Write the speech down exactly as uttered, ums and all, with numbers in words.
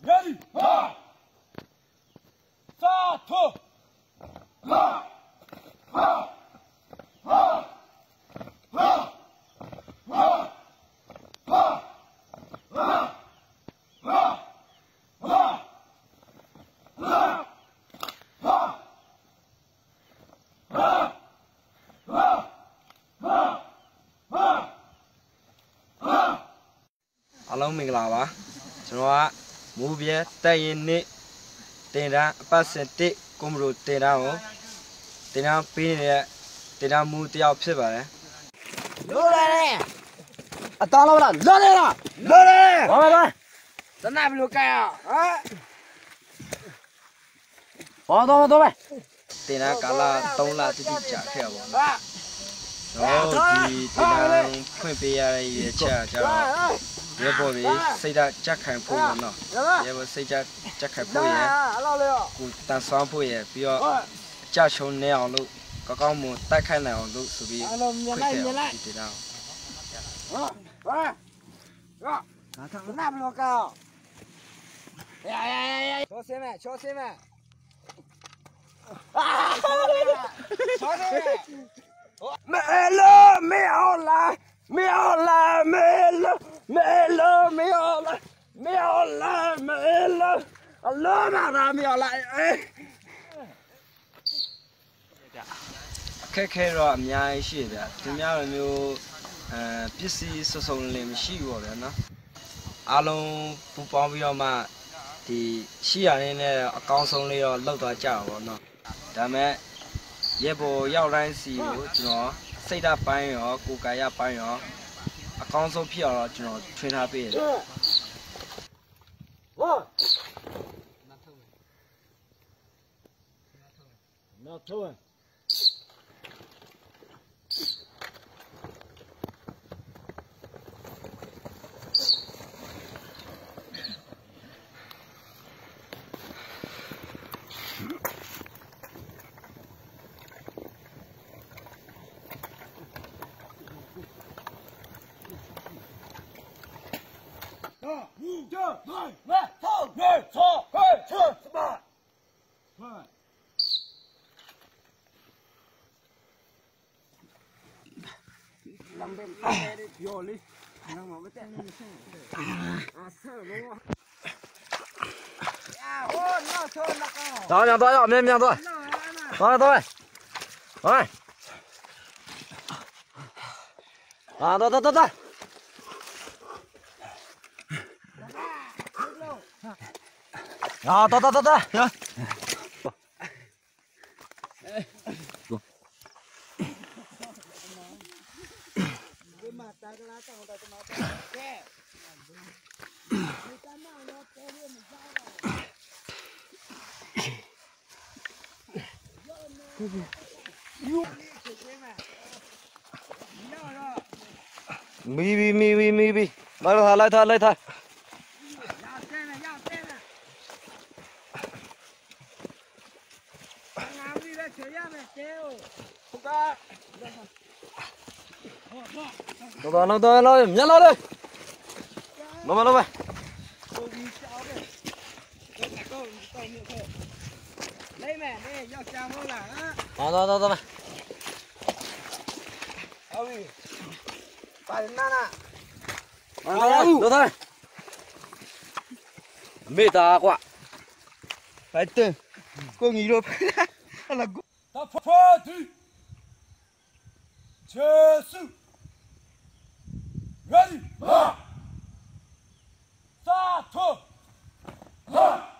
Ready? Ha! Start! Ha! Ha! Ha! Ha! Ha! Ha! Ha! Ha! Ha! Ha! Hello မင်္ဂလာပါကျွန်တော်ကမိုးပြဲတက်ရင်နေ့တင်တန်းအပတ်စဉ်တစ်ကွန်မရိုတင်တန်းကိုတင်တန်းပေးနေတဲ့တင်တန်းမူတယောက်ဖြစ်ပါတယ်လိုတယ်အတောင်းလို့လားလိုတယ်လားလိုတယ်ဘာလဲသနာဘလို့ကြရဟမ်ဘောတော့တော့ပဲတင်တန်းကာလသုံးလတိတိကြာခဲ့ပါဘောနော်ဒီတင်တန်းဖွင့်ပေးရတဲ့ရချက်ကြတော့ရဲဘော်တွေစိတ်ဓာတ်ကြက်ခံဖို့ပေါ့နော်ရဲဘော်စိတ်ဓာတ်ကြက်ခံဖို့ရကိုတန်ဆွမ်းဖို့ရပြီးတော့အကြချုံနေအောင်လို့ကောင်းကောင်းမွန်တိုက်ခိုက်နိုင်အောင်လို့ဆိုပြီးခွင့်ခဲ့ဒီတင်တန်းဟာဟာဟာငါထနာဘလို့ကောရရရရချောစင်းမဲ့ချောစင်းမဲ့အာချောစင်းမဲ့မဲလောမဲအောင်လားမဲအောင်လားမဲလောမဲလောမဲအောင်လားမဲအောင်လားမဲလောအလောမရာမဲအောင်လားအခက်ခဲတော့အများကြီးရှိတယ်သူများလိုမျိုးအဲပစ္စည်းစုံစုံလင်မရှိဘူးဗျာနော်အားလုံးပူပေါင်းပြီးတော့မှဒီရှိရတဲ့နဲ့အကောင်းဆုံးလေးတော့လောက်သွားကြပါဘောနော်ဒါမဲ့ရေပေါ်ရောက်တိုင်းစီကိုကျွန်တော်စိတ်ဓာတ်ပိုင်းရောကိုယ်ကာယပိုင်းရောအကောင်းဆုံးဖြစ်အောင်တော့ကျွန်တော်ထွင်ထားပေးတယ်ဝါနောက်ထုံးနောက်ထုံး五、六、七、八、九、十、十一、十二、十八。 làm bên này đi vô đi nó mà cái tên à sợ luôn à ô nó sợ nó co đó nhàng tôi nhàng nhàng nhàng tôi đó tôi rồi à tôi tôi tôi tôi à tôi tôi tôi tôi mi mi mi mi mi mi lại thôi lại thôi lại thôi nó to nó to nó nhặt nó đi nó mà nó về lấy mẹ đây do chào nó là á to to to to mày ơi phải đến nana được thôi mê ta quá phải từ cô nghĩ được là ta phá đi结束 Ready? Ha! Start! Ha!